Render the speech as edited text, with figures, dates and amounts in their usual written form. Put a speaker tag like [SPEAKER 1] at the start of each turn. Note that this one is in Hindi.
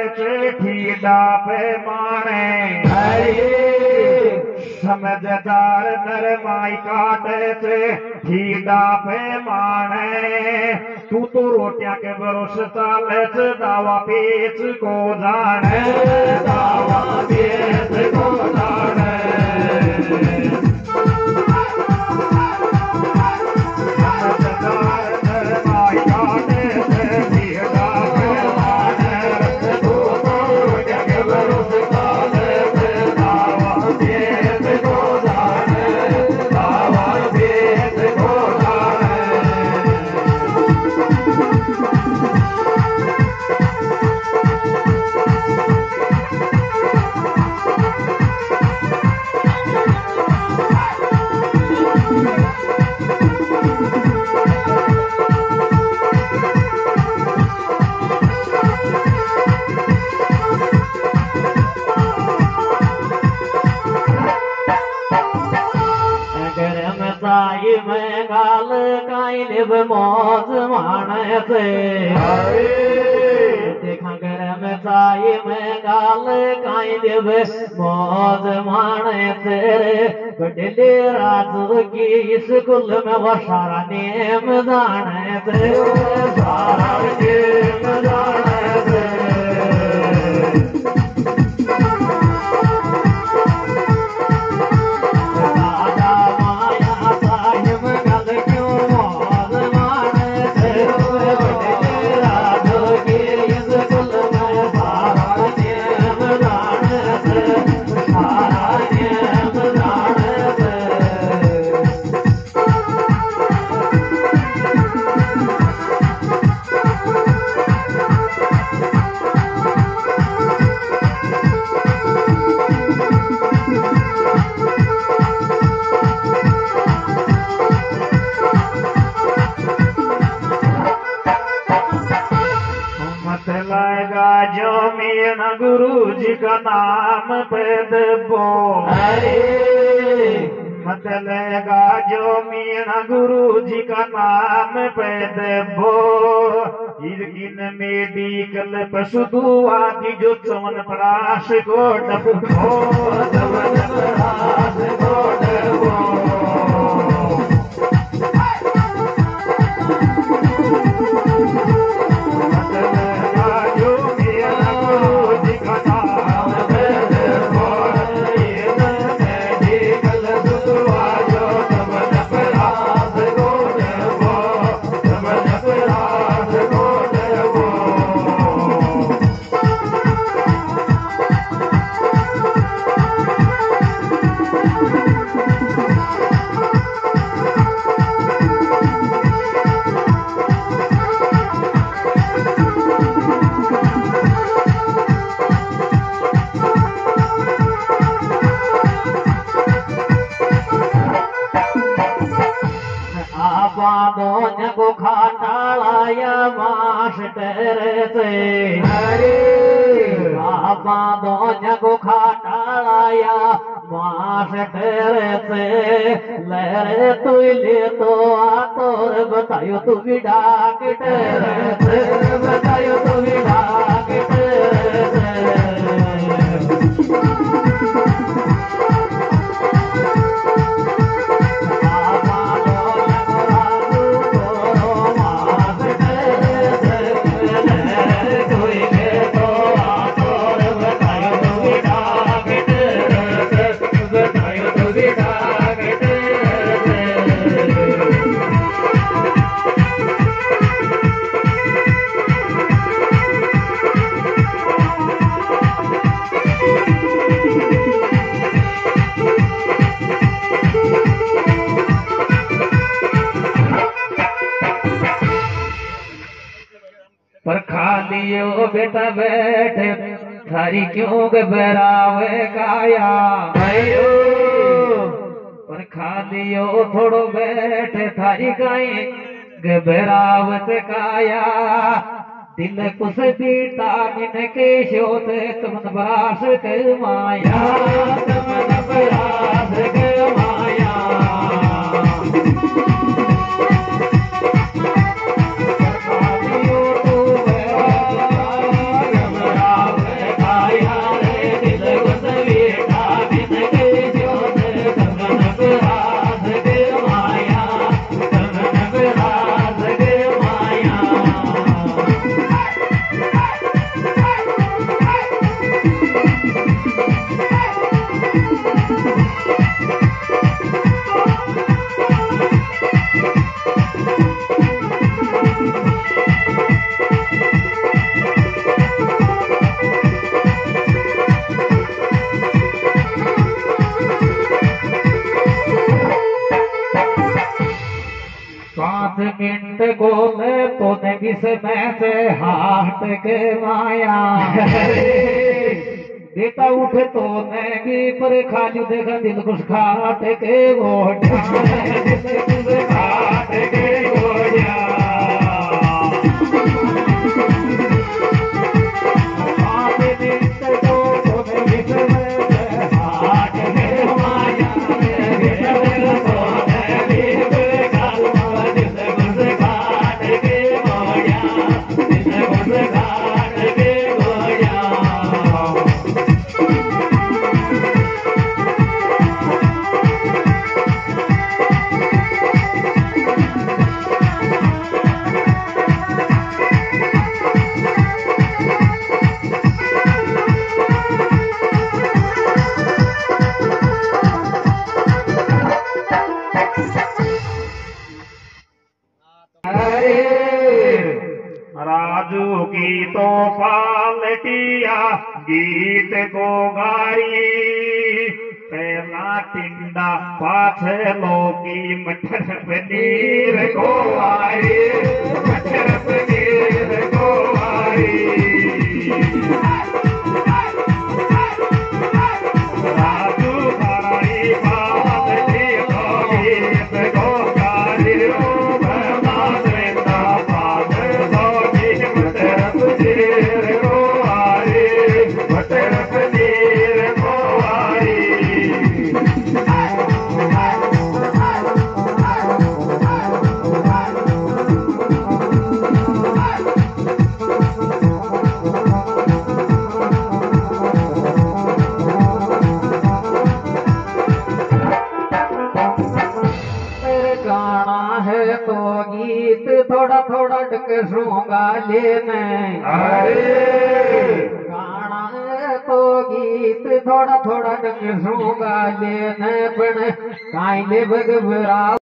[SPEAKER 1] से ठीडा पे माने समझदार नरमाई काटे से ठीडा पे माने तू तो रोटियां के भरोसे चाले दावा पेच को जाने दावा पेच को जाने में गाल काई लिब मौज माने से देखा घर में साई में गाल काई लिब मौज माने से बदले रात की स्कूल में वो सारा नेम जाने से सारा नेम जाने से गुरु जी का नाम पे दबो मत लेगा जो मीणा गुरु जी का नाम पे दबो इरगिन मेडिकल पशु दुआ की जो चवन पराश को डबो चवन पराश को डबो को खाटालाया मास्टर से आपा दोन्या को खाटालाया मास्टर से ले तू ले तो आ तोर बतायो तू भी डॉक्टर से बतायो तू भी डॉक्टर से पर खाली ओ बेटा बैठे थारी क्यों घबरावे काया आयो पर खाली ओ थोड़ो बैठे थारी काई घबरावत काया दिल कुछ बीता मिन के शोत तुमन बरास के माया तुमन बरास के माया
[SPEAKER 2] विषय से हाथ के माया बेटा उठ तो नेगी पर खाली देखा दिल कुछ खाट के गोढ़िया खाट के गोढ़िया
[SPEAKER 1] राजू की तो पालटिया गीत को गाई पहला टिंडा पाछे लोकी मटर पनीर को आई मटर पनीर को आई राजू हराई पालटी को गीत को गाई
[SPEAKER 2] गीत थोड़ा थोड़ा डक सूंगा लेने गाना तो गीत थोड़ा थोड़ा डक सूंगा लेने पण काई ले भगवरा